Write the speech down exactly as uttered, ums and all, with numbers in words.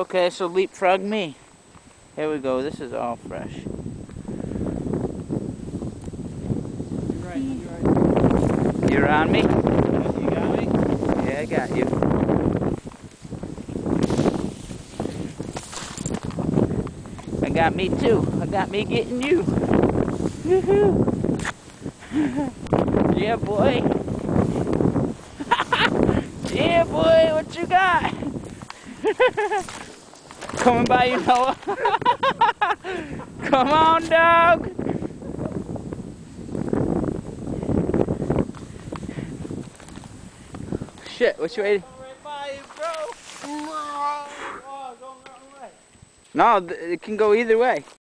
Okay, so leapfrog me. Here we go. This is all fresh. You're right. You're right. You're on me? You got me? Yeah, I got you. I got me too. I got me getting you. Woohoo! Yeah, boy. Yeah, boy. What you got? Coming by you, Noah. Come on, dog. Shit, which way? Right by you, bro. Oh, going the wrong way. No, it can go either way.